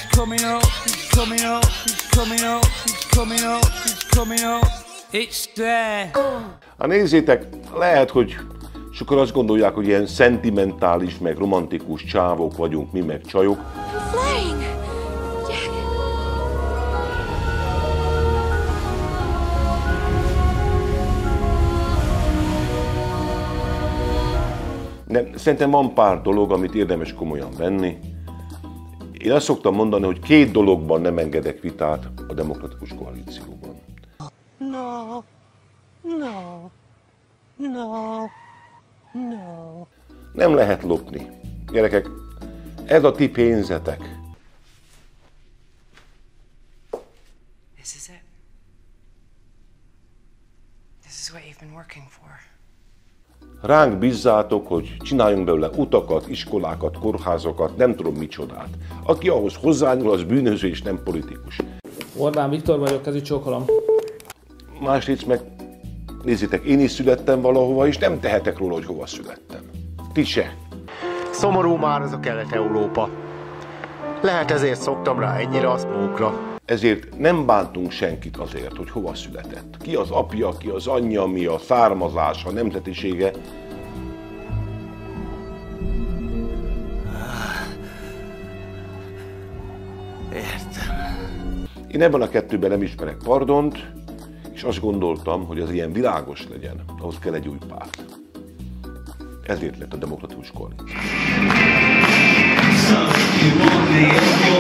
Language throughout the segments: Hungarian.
coming up, it's coming up, it's coming up, it's coming up, it's coming up, it's there. Hát nézzétek, lehet, hogy sokan azt gondolják, hogy ilyen szentimentális, meg romantikus csávok vagyunk mi, meg csajok. De szerintem van pár dolog, amit érdemes komolyan venni. Én azt szoktam mondani, hogy 2 dologban nem engedek vitát a demokratikus koalícióban. No, no, no, no. Nem lehet lopni. Gyerekek, ez a ti pénzetek. This is it. This is what you've been working for. Ránk bízzátok, hogy csináljunk belőle utakat, iskolákat, kórházakat, nem tudom micsodát. Aki ahhoz hozzányúl, az bűnöző és nem politikus. Orbán Viktor vagyok, kezi csókolom. Másrészt meg, nézzétek, én is születtem valahova, és nem tehetek róla, hogy hova születtem. Ti se. Szomorú már ez a Kelet-Európa. Lehet ezért szoktam rá ennyire a smoke-ra. Ezért nem bántunk senkit azért, hogy hova született. Ki az apja, ki az anyja, mi a származása, a nemzetisége. Értem. Én ebben a 2-ben nem ismerek pardont, és azt gondoltam, hogy az ilyen világos legyen, ahhoz kell egy új párt. Ezért lett a demokratikus koalíció.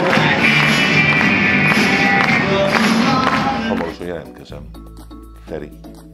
Hamarosan jelentkezem. Feri.